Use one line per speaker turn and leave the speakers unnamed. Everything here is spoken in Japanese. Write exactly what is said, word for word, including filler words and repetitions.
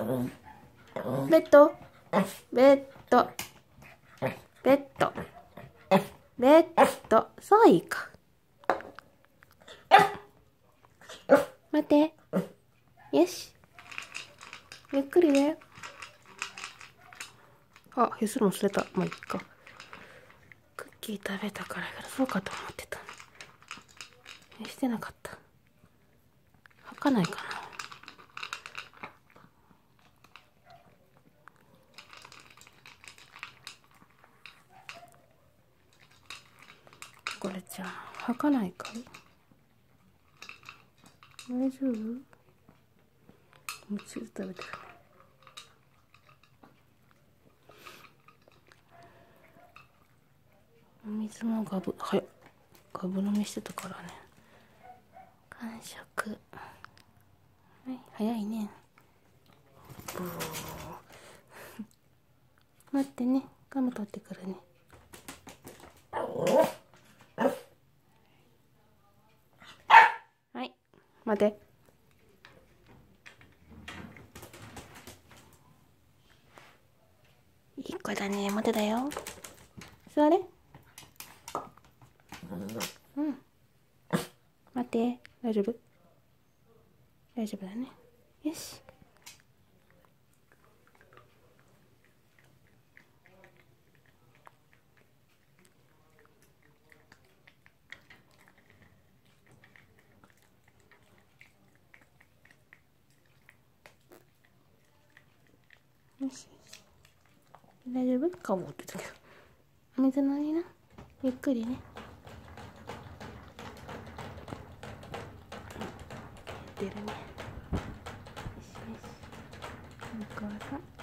ベッド、ベッド、ベッド、ベッド。そう、いいか。待って。よし。ゆっくりね。あ、へするの忘れた。まあ、いっか。クッキー食べたからそうかと思ってた。してなかった。吐かないかな。これじゃあ吐かないかい？大丈夫？もちろん食べてるね。お水もガブ、はい、ガブ飲みしてたからね。完食。はい、早いね。ブー。待ってね、ガム取ってくるね。はい、待って。いい子だね、待てだよ。座れ。うん。待って、大丈夫？大丈夫だね。よし。よし。大丈夫？顔持ってたけど。お水飲みな。ゆっくりね。出るね。よしよし。お母さん。